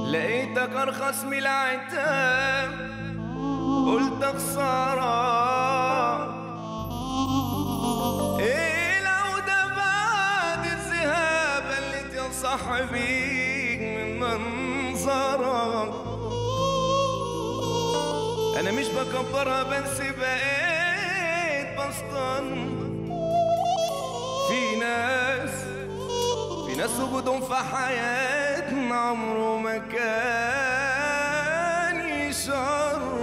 لقيتك ارخص من العتاب قلت خسارة. ايه لو ده بعد الذهاب قلت يا صاحبي من منظرك. انا مش بكبرها بس بقيت بسطن. في ناس وجودهم في حياتنا عمره ما كان يشرف.